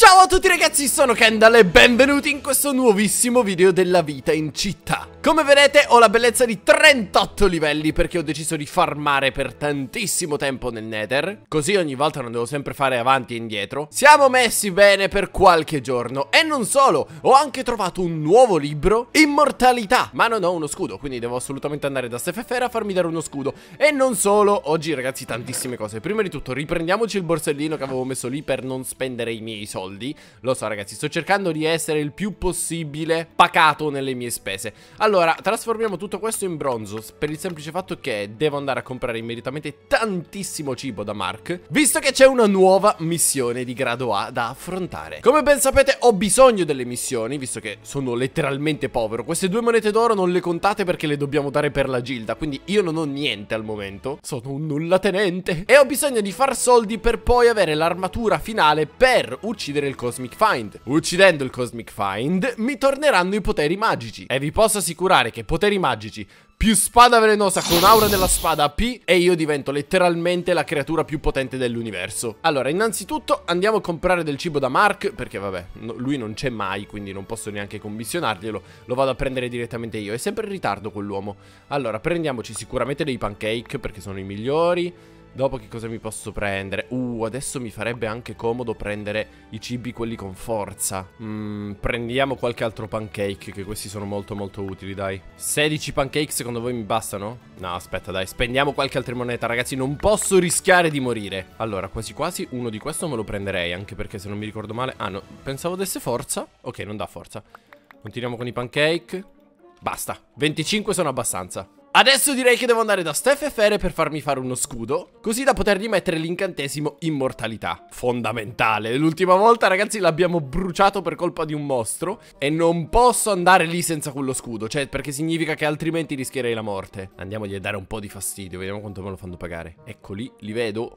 Ciao a tutti ragazzi, sono Kendall e benvenuti in questo nuovissimo video della vita in città. Come vedete ho la bellezza di 38 livelli perché ho deciso di farmare per tantissimo tempo nel Nether. Così ogni volta non devo sempre fare avanti e indietro. Siamo messi bene per qualche giorno. E non solo, ho anche trovato un nuovo libro, Immortalità. Ma non ho uno scudo, quindi devo assolutamente andare da Stefefera a farmi dare uno scudo. E non solo, oggi ragazzi tantissime cose. Prima di tutto riprendiamoci il borsellino che avevo messo lì per non spendere i miei soldi. Lo so ragazzi, sto cercando di essere il più possibile pacato nelle mie spese. Allora, trasformiamo tutto questo in bronzo per il semplice fatto che devo andare a comprare immediatamente tantissimo cibo da Mark, visto che c'è una nuova missione di grado A da affrontare. Come ben sapete ho bisogno delle missioni, visto che sono letteralmente povero. Queste 2 monete d'oro non le contate perché le dobbiamo dare per la gilda, quindi io non ho niente al momento. Sono un nullatenente e ho bisogno di far soldi per poi avere l'armatura finale per uccidere il Cosmic Find. Uccidendo il Cosmic Find mi torneranno i poteri magici e vi posso assicurare che poteri magici più spada velenosa con aura della spada AP e io divento letteralmente la creatura più potente dell'universo. Allora, innanzitutto andiamo a comprare del cibo da Mark, perché vabbè, lui non c'è mai, quindi non posso neanche commissionarglielo. Lo vado a prendere direttamente io, è sempre in ritardo quell'uomo. Allora, prendiamoci sicuramente dei pancake, perché sono i migliori. Dopo che cosa mi posso prendere? Adesso mi farebbe anche comodo prendere i cibi quelli con forza. Prendiamo qualche altro pancake, che questi sono molto molto utili, dai. 16 pancake secondo voi mi bastano? No, aspetta, dai, spendiamo qualche altra moneta, ragazzi, non posso rischiare di morire. Allora, quasi quasi uno di questo me lo prenderei, anche perché se non mi ricordo male... Ah, no, pensavo desse forza. Ok, non dà forza. Continuiamo con i pancake. Basta, 25 sono abbastanza. Adesso direi che devo andare da Stefefere per farmi fare uno scudo, così da potergli mettere l'incantesimo Immortalità. Fondamentale. L'ultima volta ragazzi l'abbiamo bruciato per colpa di un mostro e non posso andare lì senza quello scudo, cioè perché significa che altrimenti rischierei la morte. Andiamogli a dare un po' di fastidio, vediamo quanto me lo fanno pagare. Eccoli, li vedo.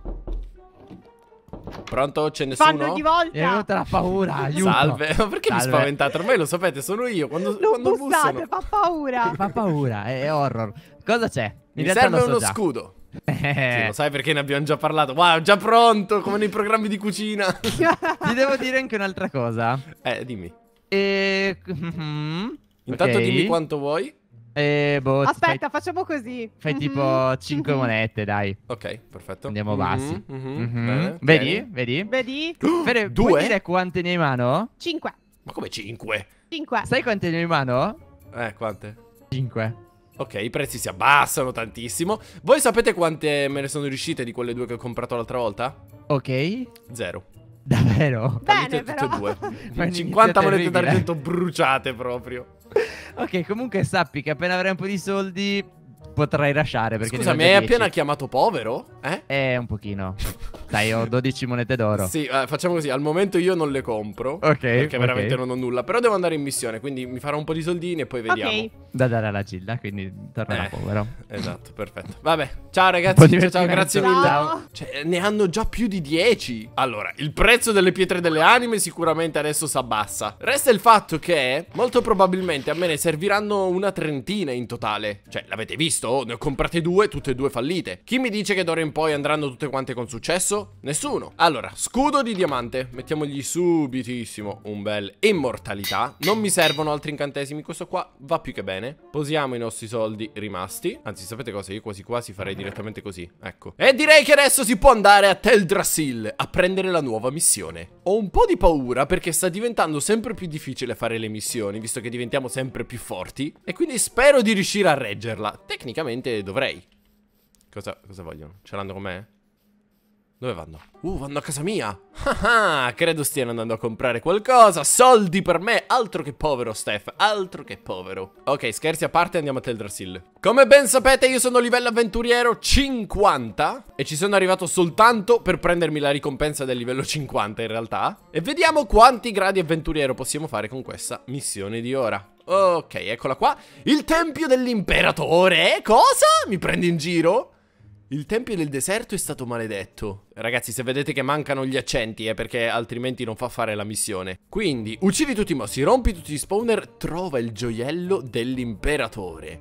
Pronto? C'è nessuno? Fanno di volta. Mi è venuta la paura, aiuto. Salve, ma perché Salve. mi spaventate? Ormai lo sapete, sono io quando Non bussano. bussate, fa paura. Fa paura, è horror. Cosa c'è? Mi realtà serve lo so uno già. scudo. Sì, lo sai perché ne abbiamo già parlato. Wow, già pronto, come nei programmi di cucina. Ti devo dire anche un'altra cosa. Dimmi. Intanto Ok. dimmi quanto vuoi. Boh, Aspetta, facciamo così. fai tipo 5 monete, dai. Ok, perfetto. Andiamo bassi. Bene, Vedi? ok. Vedi? Vedi? Fede, Due? puoi dire quante ne hai in mano? 5. Ma come 5? 5. Sai quante ne hai in mano? Quante? 5. Ok, i prezzi si abbassano tantissimo. Voi sapete quante me ne sono riuscite di quelle 2 che ho comprato l'altra volta? Ok. 0. Davvero? Bene, Tutte e però. 2. Ma è 50 monete terribile. d'argento bruciate proprio. Ok, comunque sappi che appena avrai un po' di soldi potrai lasciare perché Scusa, ne mi ho hai già appena 10. chiamato povero? Un pochino. Dai, ho 12 monete d'oro. Sì, facciamo così, al momento io non le compro. Ok, Perché ok. veramente non ho nulla. Però devo andare in missione, quindi mi farò un po' di soldini e poi vediamo. Ok. Da dare alla gilda, quindi tornerà povero. Esatto, perfetto. Vabbè, ciao Un po' ragazzi, di ciao, grazie divertimento. mille. Ciao. Cioè, ne hanno già più di 10. Allora, il prezzo delle pietre delle anime sicuramente adesso si abbassa. Resta il fatto che molto probabilmente a me ne serviranno una trentina in totale. Cioè, l'avete visto? Ne ho comprate 2, tutte e 2 fallite. Chi mi dice che d'ora in poi andranno tutte quante con successo? Nessuno. Allora, scudo di diamante. Mettiamogli subitissimo un bel Immortalità. Non mi servono altri incantesimi. Questo qua va più che bene. Posiamo i nostri soldi rimasti. Anzi, sapete cosa? Io quasi quasi farei direttamente così. Ecco. E direi che adesso si può andare a Teldrassil a prendere la nuova missione. Ho un po' di paura perché sta diventando sempre più difficile fare le missioni, visto che diventiamo sempre più forti. E quindi spero di riuscire a reggerla. Tecnicamente dovrei. Cosa vogliono? Ce l'hanno con me? Dove vanno? Vanno a casa mia. Credo stiano andando a comprare qualcosa. Soldi per me. Altro che povero, Steph. Altro che povero. Ok, scherzi a parte, andiamo a Teldrassil. Come ben sapete, io sono livello avventuriero 50 e ci sono arrivato soltanto per prendermi la ricompensa del livello 50 in realtà. E vediamo quanti gradi avventuriero possiamo fare con questa missione di ora. Ok, eccola qua. Il tempio dell'imperatore. Cosa? Mi prendi in giro? Il tempio del deserto è stato maledetto. Ragazzi, se vedete che mancano gli accenti è perché altrimenti non fa fare la missione. Quindi, uccidi tutti i mossi, rompi tutti gli spawner, trova il gioiello dell'imperatore.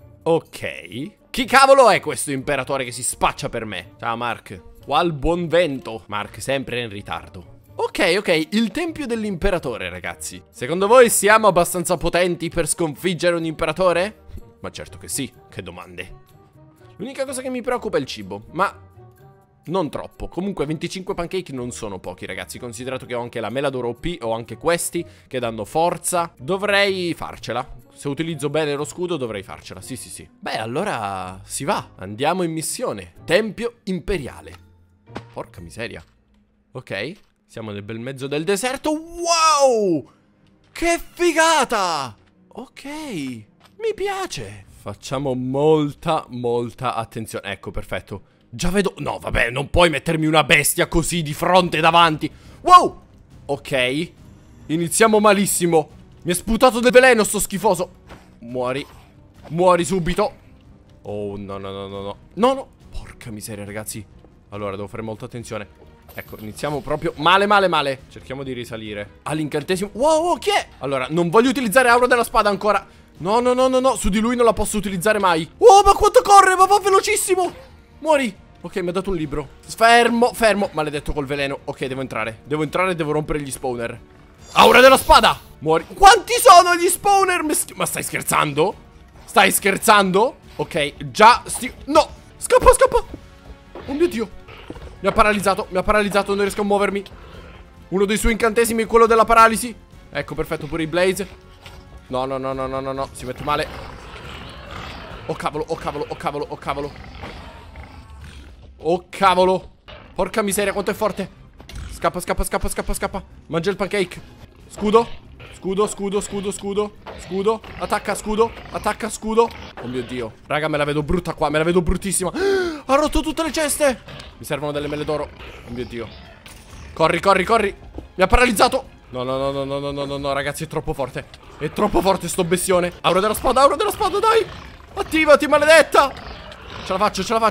Ok. Chi cavolo è questo imperatore che si spaccia per me? Ciao Mark. Qua al buon vento. Mark sempre in ritardo. Ok, ok, il tempio dell'imperatore, ragazzi. Secondo voi siamo abbastanza potenti per sconfiggere un imperatore? Ma certo che sì, che domande. L'unica cosa che mi preoccupa è il cibo, ma non troppo. Comunque 25 pancake non sono pochi, ragazzi. Considerato che ho anche la mela d'oro OP, ho anche questi che danno forza. Dovrei farcela. Se utilizzo bene lo scudo dovrei farcela, sì sì sì. Beh, allora si va, andiamo in missione. Tempio imperiale. Porca miseria. Ok, siamo nel bel mezzo del deserto. Wow! Che figata! Ok, mi piace. Facciamo molta attenzione. Ecco, perfetto. Già vedo... No, vabbè, non puoi mettermi una bestia così di fronte davanti. Wow! Ok, iniziamo malissimo. Mi è sputato del veleno sto schifoso. Muori. Muori subito. Oh, no, no, no, no, no. No, no. Porca miseria, ragazzi. Allora, devo fare molta attenzione. Ecco, iniziamo proprio male. Cerchiamo di risalire all'incantesimo. Wow, chi è? Allora, non voglio utilizzare aura della spada ancora. No, no, no, no, no. Su di lui non la posso utilizzare mai. Oh, ma quanto corre, ma va velocissimo. Muori. Ok, mi ha dato un libro. Fermo. Maledetto col veleno. Ok, devo entrare e devo rompere gli spawner. Aura della spada. Muori. Quanti sono gli spawner? Ma stai scherzando? Stai scherzando? Ok, già no. Scappa. Oh mio Dio. Mi ha paralizzato, non riesco a muovermi. Uno dei suoi incantesimi è quello della paralisi. Ecco, perfetto, pure i blaze. No, si mette male. Oh cavolo. Oh cavolo. Porca miseria, quanto è forte. Scappa. Mangia il pancake. Scudo. Attacca, scudo. Oh mio Dio. Raga, me la vedo brutta qua, me la vedo bruttissima. Ha rotto tutte le ceste. Mi servono delle mele d'oro. Oh mio Dio. Corri. Mi ha paralizzato. No, ragazzi, è troppo forte. È troppo forte sto bestione. Aura della spada, dai. Attivati, maledetta. Ce la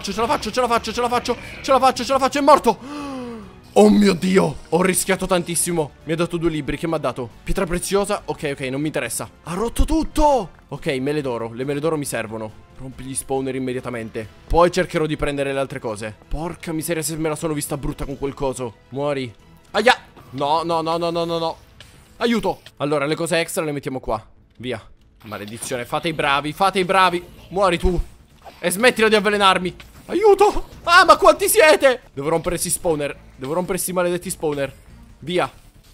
faccio, è morto. Oh mio Dio, ho rischiato tantissimo. Mi ha dato 2 libri, che mi ha dato? Pietra preziosa, ok, non mi interessa. Ha rotto tutto. Ok, mele d'oro, le mele d'oro mi servono. Rompi gli spawner immediatamente. Poi cercherò di prendere le altre cose. Porca miseria, se me la sono vista brutta con quel coso. Muori. Aia. No. Aiuto. Allora, le cose extra le mettiamo qua. Via. Maledizione, fate i bravi. Muori tu. E smettila di avvelenarmi. Aiuto. Ah, ma quanti siete? Devo rompere sti spawner. Devo rompere sti maledetti spawner. Via.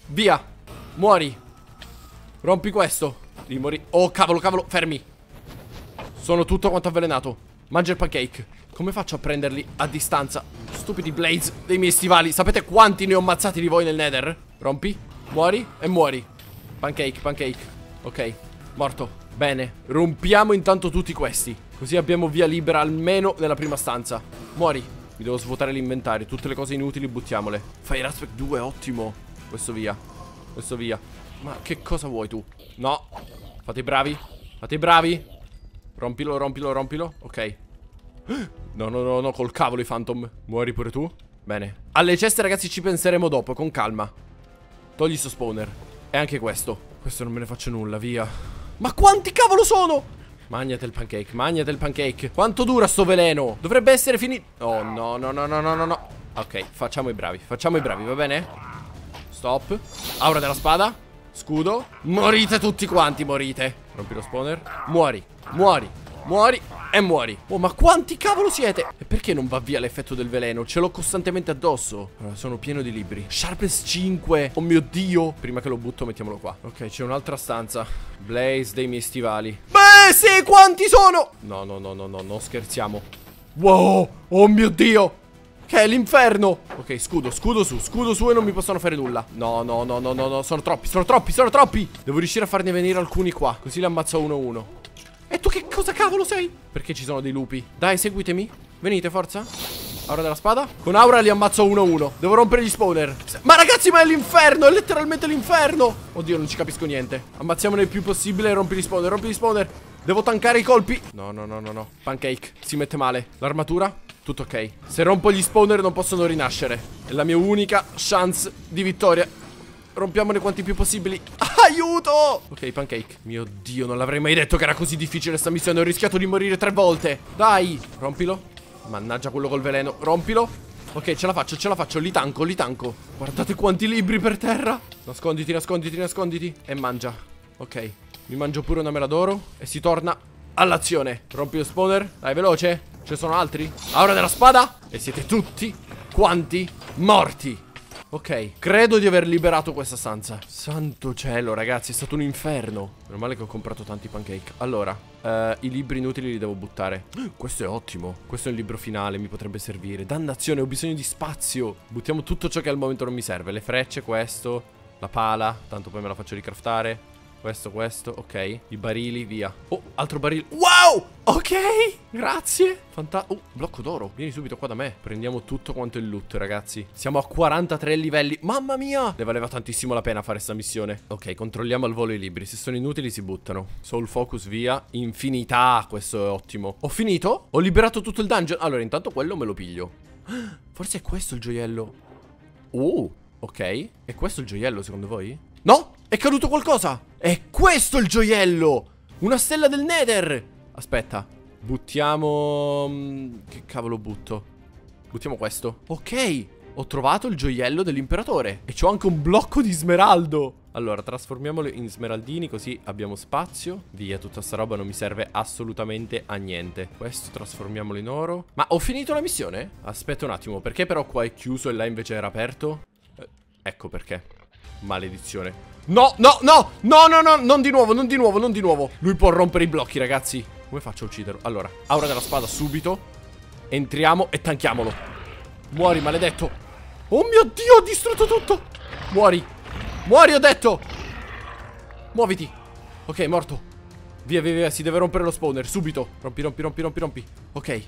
Muori. Rompi questo. Devi morire. Oh, cavolo, fermi. Sono tutto quanto avvelenato. Mangia il pancake. Come faccio a prenderli a distanza? Stupidi blaze dei miei stivali. Sapete quanti ne ho ammazzati di voi nel nether? Rompi. Muori e muori. Pancake. Ok, morto. Bene, rompiamo intanto tutti questi. Così abbiamo via libera almeno nella prima stanza. Muori. Mi devo svuotare l'inventario. Tutte le cose inutili buttiamole. Fire Aspect 2, ottimo. Questo via. Ma che cosa vuoi tu? No. Fate i bravi. Rompilo. Ok. No, col cavolo i phantom. Muori pure tu. Bene. Alle ceste, ragazzi, ci penseremo dopo, con calma. Togli sto spawner. E anche questo. Questo non me ne faccio nulla, via. Ma quanti cavolo sono? Magnate il pancake. Quanto dura sto veleno? Dovrebbe essere finito. Oh no. Ok, facciamo i bravi, va bene? Stop. Aura della spada. Scudo. Morite tutti quanti, morite. Rompi lo spawner. Muori. E muori. Oh, ma quanti cavolo siete? E perché non va via l'effetto del veleno? Ce l'ho costantemente addosso. Allora, sono pieno di libri. Sharpness 5. Oh mio Dio. Prima che lo butto, mettiamolo qua. Ok, c'è un'altra stanza. Blaze dei miei stivali. Beh, sì, quanti sono? No, non scherziamo. Wow. Oh mio Dio. Che è l'inferno. Ok, scudo su e non mi possono fare nulla. No, sono troppi. Devo riuscire a farne venire alcuni qua. Così li ammazzo uno a uno. E tu che cosa cavolo sei? Perché ci sono dei lupi? Dai, seguitemi. Venite, forza. Aura della spada. Con aura li ammazzo uno a uno. Devo rompere gli spawner. Ma ragazzi, ma è l'inferno. È letteralmente l'inferno. Oddio, non ci capisco niente. Ammazziamone il più possibile e rompi gli spawner. Devo tankare i colpi. No. Pancake. Si mette male. L'armatura. Tutto ok. Se rompo gli spawner non possono rinascere. È la mia unica chance di vittoria. Rompiamone quanti più possibili. Aiuto! Ok, pancake. Mio Dio, non l'avrei mai detto che era così difficile sta missione. Ho rischiato di morire 3 volte. Dai, rompilo. Mannaggia quello col veleno. Rompilo. Ok, ce la faccio, li tanco, li tanco. Guardate quanti libri per terra. Nasconditi, nasconditi, nasconditi. E mangia. Ok, mi mangio pure una mela d'oro. E si torna all'azione. Rompi lo spawner, dai, veloce. Ce ne sono altri? Aura della spada. E siete tutti quanti morti. Ok, credo di aver liberato questa stanza. Santo cielo, ragazzi, è stato un inferno. Meno male che ho comprato tanti pancake. Allora, i libri inutili li devo buttare. Questo è ottimo. Questo è il libro finale, mi potrebbe servire. Dannazione, ho bisogno di spazio. Buttiamo tutto ciò che al momento non mi serve. Le frecce, questo, la pala, tanto poi me la faccio ricraftare. Questo, ok. I barili, via. Oh, altro barile. Wow! Ok, grazie. Blocco d'oro. Vieni subito qua da me. Prendiamo tutto quanto il loot, ragazzi. Siamo a 43 livelli. Mamma mia! Ne valeva tantissimo la pena fare sta missione. Ok, controlliamo al volo i libri. Se sono inutili si buttano. Soul focus, via. Infinità, questo è ottimo. Ho finito? Ho liberato tutto il dungeon. Allora, intanto quello me lo piglio. Forse è questo il gioiello. Ok. È questo il gioiello, secondo voi? No! È caduto qualcosa! È questo il gioiello! Una stella del Nether! Aspetta. Buttiamo... Che cavolo butto? Buttiamo questo. Ok! Ho trovato il gioiello dell'imperatore. E c'ho anche un blocco di smeraldo. Allora, trasformiamolo in smeraldini, così abbiamo spazio. Via, tutta sta roba non mi serve assolutamente a niente. Questo trasformiamolo in oro. Ma ho finito la missione? Aspetta un attimo, perché però qua è chiuso e là invece era aperto? Ecco perché. Maledizione. No, no, no, no, no, no, non di nuovo, non di nuovo, non di nuovo. Lui può rompere i blocchi, ragazzi. Come faccio a ucciderlo? Allora, aura della spada subito. Entriamo e tanchiamolo. Muori, maledetto. Oh mio Dio, ho distrutto tutto. Muori. Muori, ho detto. Muoviti. Ok, morto. Via, via, via, si deve rompere lo spawner, subito. Rompi, rompi, rompi, rompi, rompi. Ok. Me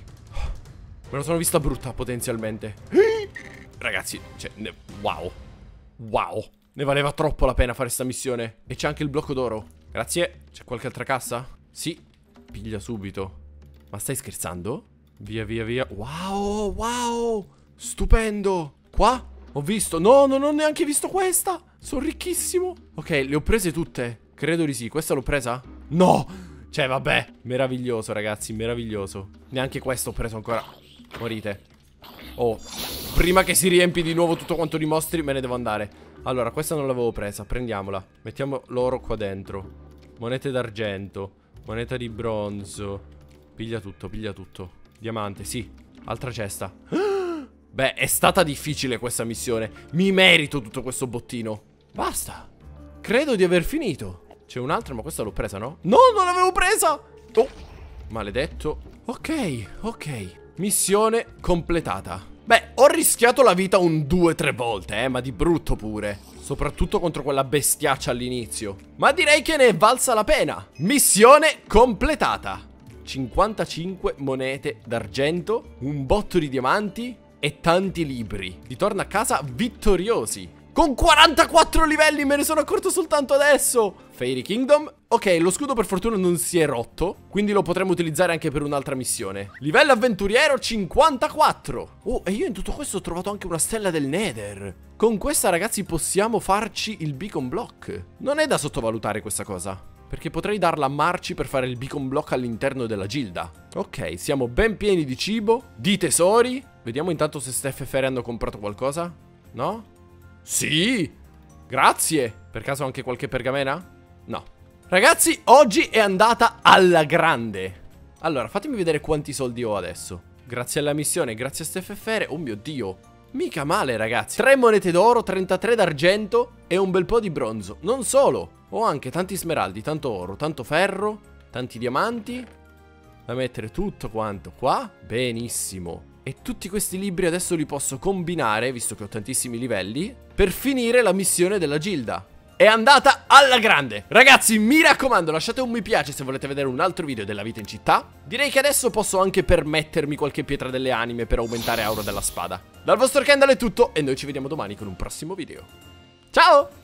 la sono vista brutta, potenzialmente. Ragazzi, cioè, wow. Wow. Ne valeva troppo la pena fare sta missione. E c'è anche il blocco d'oro. Grazie. C'è qualche altra cassa? Sì. Piglia subito. Ma stai scherzando? Via, via, via. Wow, wow. Stupendo. Qua? Ho visto. No, non ho neanche visto questa. Sono ricchissimo. Ok, le ho prese tutte. Credo di sì. Questa l'ho presa? No. Cioè, vabbè. Meraviglioso, ragazzi. Meraviglioso. Neanche questo ho preso ancora. Morite. Oh. Prima che si riempi di nuovo tutto quanto di mostri, me ne devo andare. Allora, questa non l'avevo presa, prendiamola. Mettiamo l'oro qua dentro. Monete d'argento. Moneta di bronzo. Piglia tutto, piglia tutto. Diamante, sì. Altra cesta. Beh, è stata difficile questa missione. Mi merito tutto questo bottino. Basta. Credo di aver finito. C'è un'altra, ma questa l'ho presa, no? No, non l'avevo presa. Oh, maledetto. Ok, ok. Missione completata. Beh, ho rischiato la vita un 2-3 volte, ma di brutto pure. Soprattutto contro quella bestiaccia all'inizio. Ma direi che ne è valsa la pena. Missione completata. 55 monete d'argento, un botto di diamanti e tanti libri. Ritorno a casa vittoriosi. Con 44 livelli, me ne sono accorto soltanto adesso. Fairy Kingdom. Ok, lo scudo per fortuna non si è rotto, quindi lo potremo utilizzare anche per un'altra missione. Livello avventuriero 54. Oh, e io in tutto questo ho trovato anche una stella del Nether. Con questa, ragazzi, possiamo farci il beacon block. Non è da sottovalutare questa cosa, perché potrei darla a Marci per fare il beacon block all'interno della gilda. Ok, siamo ben pieni di cibo, di tesori. Vediamo intanto se Steph e Fere hanno comprato qualcosa. No? Sì! Grazie! Per caso anche qualche pergamena? No. Ragazzi, oggi è andata alla grande. Allora, fatemi vedere quanti soldi ho adesso. Grazie alla missione, grazie a Steph e Fere. Oh mio Dio. Mica male, ragazzi. 3 monete d'oro, 33 d'argento e un bel po' di bronzo. Non solo. Ho anche tanti smeraldi, tanto oro, tanto ferro, tanti diamanti. Da mettere tutto quanto qua. Benissimo. E tutti questi libri adesso li posso combinare, visto che ho tantissimi livelli, per finire la missione della gilda. È andata alla grande. Ragazzi, mi raccomando, lasciate un mi piace se volete vedere un altro video della vita in città. Direi che adesso posso anche permettermi qualche pietra delle anime per aumentare aura della spada. Dal vostro Kendall è tutto e noi ci vediamo domani con un prossimo video. Ciao!